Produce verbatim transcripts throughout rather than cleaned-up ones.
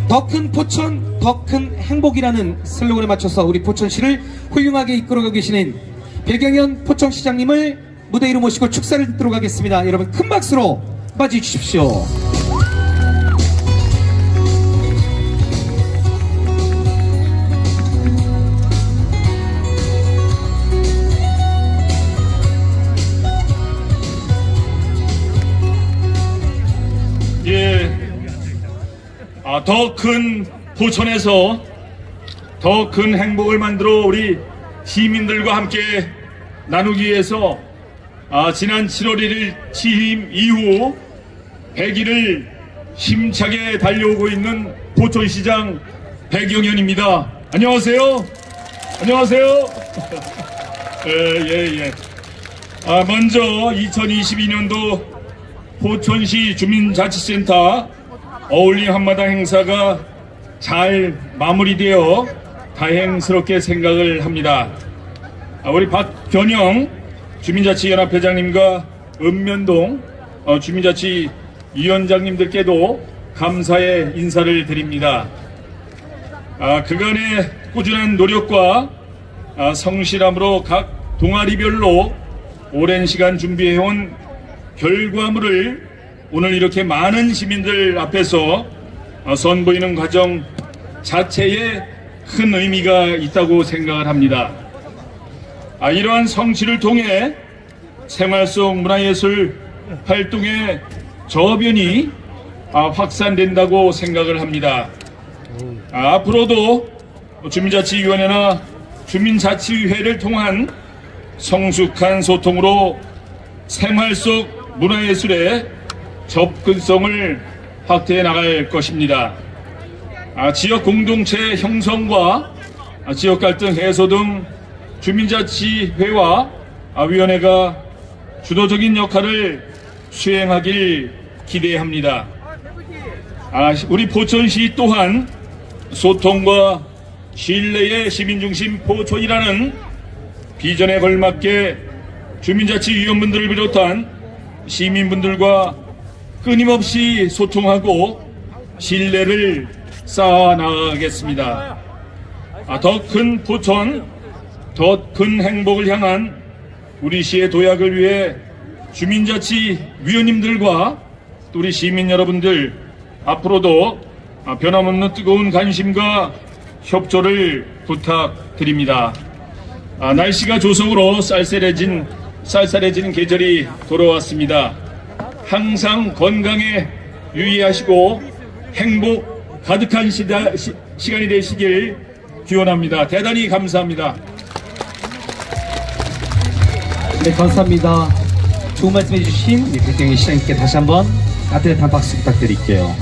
더 큰 포천, 더 큰 행복이라는 슬로건에 맞춰서 우리 포천시를 훌륭하게 이끌어가고 계시는 백영현 포천시장님을 무대 위로 모시고 축사를 듣도록 하겠습니다. 여러분 큰 박수로 맞이해 주십시오. 예, 아, 더 큰 포천에서 더 큰 행복을 만들어 우리 시민들과 함께 나누기 위해서 아, 지난 칠월 일일 취임 이후 백 일을 힘차게 달려오고 있는 포천시장 백영현입니다. 안녕하세요. 안녕하세요. 예, 예, 예. 아, 먼저 이천이십이 년도 포천시 주민자치센터 어울림 한마당 행사가 잘 마무리되어 다행스럽게 생각을 합니다. 우리 박견영 주민자치연합회장님과 읍면동 주민자치위원장님들께도 감사의 인사를 드립니다. 그간의 꾸준한 노력과 성실함으로 각 동아리별로 오랜 시간 준비해온 결과물을 오늘 이렇게 많은 시민들 앞에서 선보이는 과정 자체에 큰 의미가 있다고 생각을 합니다. 아, 이러한 성취를 통해 생활 속 문화예술 활동의 저변이 아, 확산된다고 생각을 합니다. 아, 앞으로도 주민자치위원회나 주민자치회를 통한 성숙한 소통으로 생활 속 문화예술의 접근성을 확대해 나갈 것입니다. 아, 지역 공동체 형성과 아, 지역 갈등 해소 등 주민자치회와 아, 위원회가 주도적인 역할을 수행하길 기대합니다. 아, 우리 포천시 또한 소통과 신뢰의 시민중심 포천이라는 비전에 걸맞게 주민자치위원분들을 비롯한 시민분들과 끊임없이 소통하고 신뢰를 쌓아나가겠습니다. 아, 더 큰 포천, 더 큰 행복을 향한 우리 시의 도약을 위해 주민자치위원님들과 또 우리 시민 여러분들 앞으로도 변함없는 뜨거운 관심과 협조를 부탁드립니다. 아, 날씨가 조성으로 쌀쌀해진 쌀쌀해지는 계절이 돌아왔습니다. 항상 건강에 유의하시고 행복 가득한 시다, 시, 시간이 되시길 기원합니다. 대단히 감사합니다. 네, 감사합니다. 좋은 말씀 해주신 백영현 시장님께 다시 한번 따뜻한 박수 부탁드릴게요.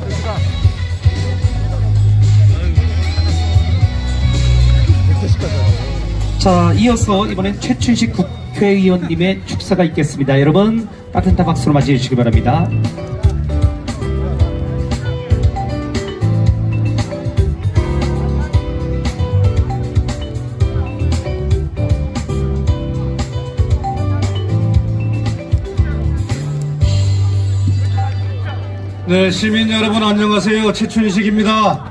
자, 이어서 이번엔 최춘식 국회의원님의 축사가 있겠습니다. 여러분 따뜻한 박수로 맞이해 주시기 바랍니다. 네, 시민 여러분 안녕하세요. 최춘식입니다.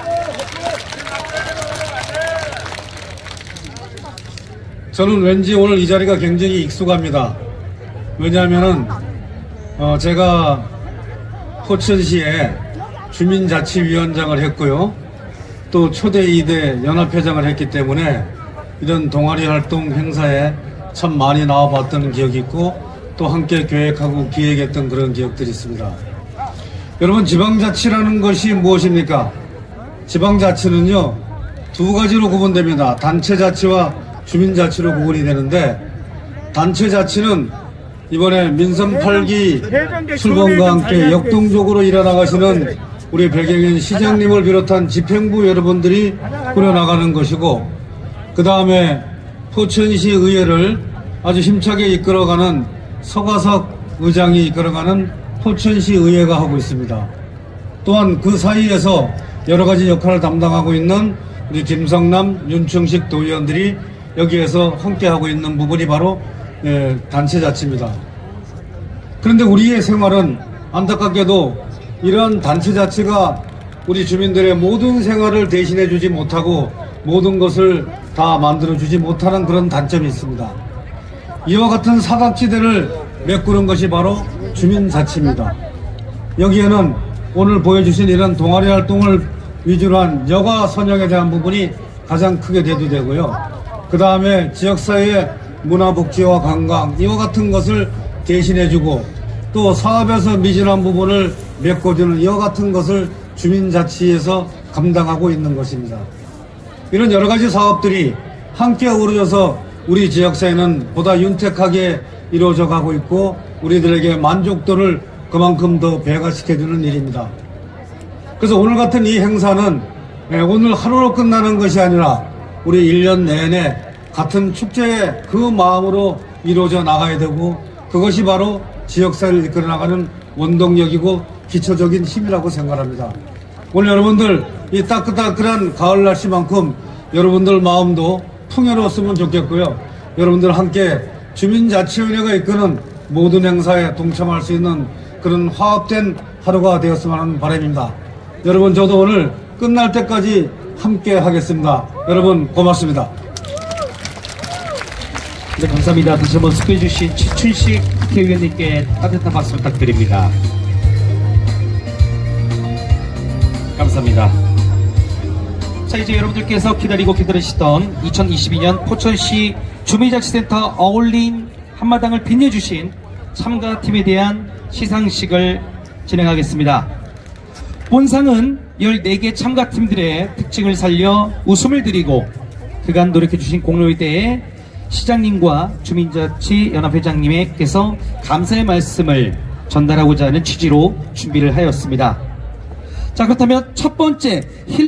저는 왠지 오늘 이 자리가 굉장히 익숙합니다. 왜냐하면은 어 제가 포천시에 주민자치위원장을 했고요. 또 초대 이 대 연합회장을 했기 때문에 이런 동아리 활동 행사에 참 많이 나와봤던 기억이 있고 또 함께 계획하고 기획했던 그런 기억들이 있습니다. 여러분, 지방자치라는 것이 무엇입니까? 지방자치는요 두 가지로 구분됩니다. 단체자치와 주민자치로 구분이 되는데, 단체자치는 이번에 민선 팔 기 출범과 함께 역동적으로 일어나가시는 우리 백영현 시장님을 비롯한 집행부 여러분들이 꾸려나가는 것이고, 그 다음에 포천시 의회를 아주 힘차게 이끌어가는 서가석 의장이 이끌어가는 포천시 의회가 하고 있습니다. 또한 그 사이에서 여러가지 역할을 담당하고 있는 우리 김성남, 윤충식 도의원들이 여기에서 함께하고 있는 부분이 바로 예, 단체자치입니다. 그런데 우리의 생활은 안타깝게도 이러한 단체자치가 우리 주민들의 모든 생활을 대신해 주지 못하고 모든 것을 다 만들어 주지 못하는 그런 단점이 있습니다. 이와 같은 사각지대를 메꾸는 것이 바로 주민자치입니다. 여기에는 오늘 보여주신 이런 동아리 활동을 위주로 한 여가 선영에 대한 부분이 가장 크게 대두되고요. 그 다음에 지역사회의 문화복지와 관광 이와 같은 것을 대신해주고 또 사업에서 미진한 부분을 메꿔주는 이와 같은 것을 주민자치에서 감당하고 있는 것입니다. 이런 여러 가지 사업들이 함께 어우러져서 우리 지역사회는 보다 윤택하게 이루어져 가고 있고 우리들에게 만족도를 그만큼 더 배가시켜주는 일입니다. 그래서 오늘 같은 이 행사는 오늘 하루로 끝나는 것이 아니라 우리 일 년 내내 같은 축제의 그 마음으로 이루어져 나가야 되고 그것이 바로 지역사회를 이끌어 나가는 원동력이고 기초적인 힘이라고 생각합니다. 오늘 여러분들 이 따끈따끈한 가을 날씨만큼 여러분들 마음도 풍요로웠으면 좋겠고요. 여러분들 함께 주민자치위원회가 이끄는 모든 행사에 동참할 수 있는 그런 화합된 하루가 되었으면 하는 바람입니다. 여러분 저도 오늘 끝날 때까지 함께 하겠습니다. 여러분 고맙습니다. 네, 감사합니다. 다시 한번 수고해주신 최춘식 국회의원님께 따뜻한 박수 부탁드립니다. 감사합니다. 자, 이제 여러분들께서 기다리고 기다리시던 이천이십이 년 포천시 주민자치센터 어울림 한마당을 빛내주신 참가팀에 대한 시상식을 진행하겠습니다. 본상은 열네 개 참가팀들의 특징을 살려 웃음을 드리고 그간 노력해주신 공로에 대해 시장님과 주민자치연합회장님께서 감사의 말씀을 전달하고자 하는 취지로 준비를 하였습니다. 자, 그렇다면 첫 번째 힐